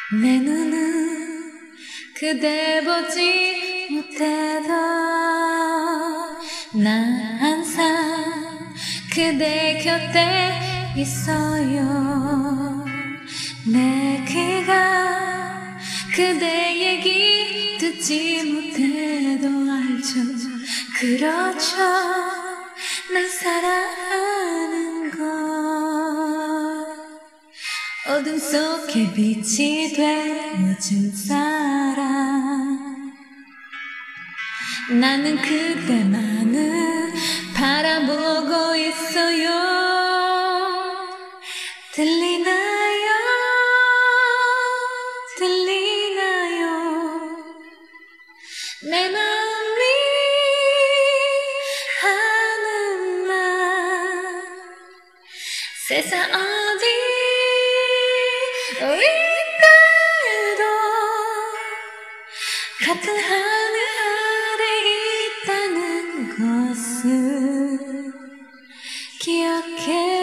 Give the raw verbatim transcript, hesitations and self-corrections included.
내 눈은 그대 보지 못해도 난 항상 그대 곁에 있어요. 내 귀가 그대 얘기 듣지 못해도 알죠. 그렇죠. 날 사랑하는 걸. 어둠 속에 빛이 되어준 사람. 나는 그대만을 바라보고 있어요. 들리나요? 들리나요? 내 마음이 하는 말. 세상 어디 있다도 같은 하늘 아래 있다는 것을 기억해.